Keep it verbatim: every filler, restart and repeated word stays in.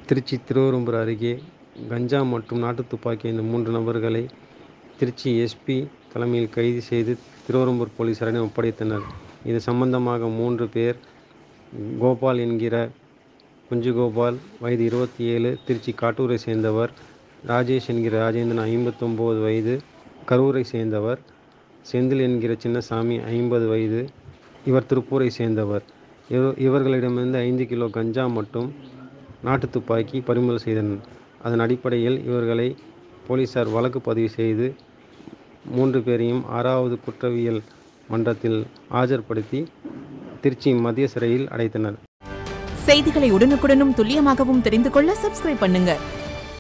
திருச்சி திருவெறும்பூர் அருகே கஞ்சா மற்றும் நாட்டு துப்பாக்கி இந்த மூன்று நபர்களை திருச்சி எஸ்பி தலைமையில் கைது செய்து திருவெறும்பூர் போலீசாரிடம் ஒப்படைத்தனர். இது சம்பந்தமாக மூன்று பேர் கோபால் என்கிற குஞ்சுகோபால் வயது இருபத்தி ஏழு திருச்சி காட்டூரை சேர்ந்தவர், ராஜேஷ் என்கிற ராஜேந்திரன் ஐம்பத்தொம்போது வயது கரூரை சேர்ந்தவர், செந்தில் என்கிற சின்னசாமி ஐம்பது வயது இவர் திருப்பூரை சேர்ந்தவர். இவர்களிடமிருந்து ஐந்து கிலோ கஞ்சா மற்றும் நாட்டு துப்பாக்கி பறிமுதல் செய்தனர். அதன் அடிப்படையில் இவர்களை போலீசார் வழக்கு பதிவு செய்து மூன்று பேரையும் ஆறாவது குற்றவியல் மன்றத்தில் ஆஜர்படுத்தி திருச்சி மத்திய சிறையில் அடைத்தனர். செய்திகளை உடனுக்குடனும் துல்லியமாகவும் தெரிந்து கொள்ள சப்ஸ்கிரைப் பண்ணுங்க.